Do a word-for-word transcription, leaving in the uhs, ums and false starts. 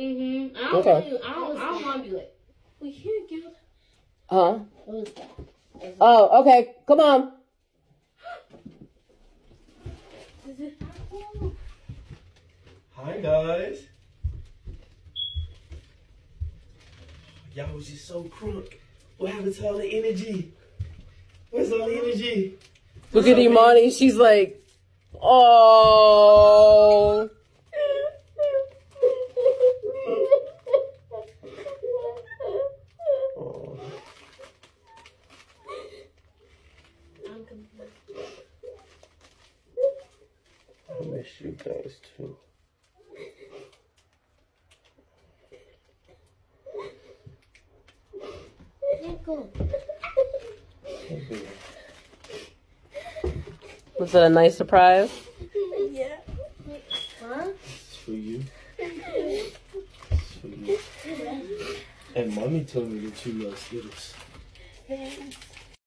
Mm-hmm. I don't Okay. want you. I don't. I don't want to be like, we here, girl. Huh? What was that? Oh, okay. Come on. Is it? Hi guys. Y'all was just so crunk. What happened to all the energy? Where's all the energy? Look at Imani. She's like, oh. Oh. I miss you guys too. Was it a nice surprise? Yeah. Huh? It's for you. It's for you. And mommy told me that you love Skittles.